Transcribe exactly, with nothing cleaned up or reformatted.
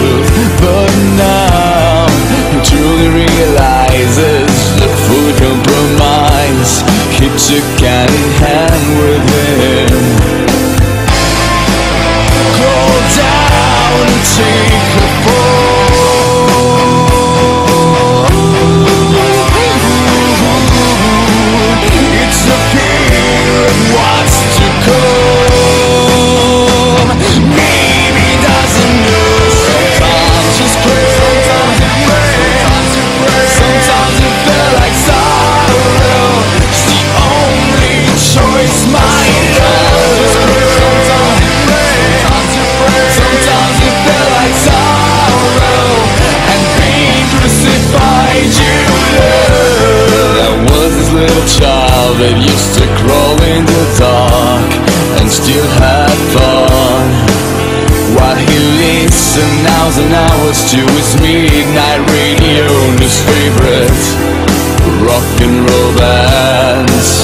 truth. But now he truly realizes the full compromise he took hand in hand with him. Go down and take the fall. It's the fear of what's to come. Maybe he doesn't know. Sometimes it's crazy, sometimes it rains, sometimes it feels like sorrow. It's the only choice my love. Sometimes it rains, sometimes it feels like sorrow, and being crucified you love. There was this little child that used to crawl in the dark and still had fun, while he listened hours and hours to his midnight radio and his favorite rock and roll bands.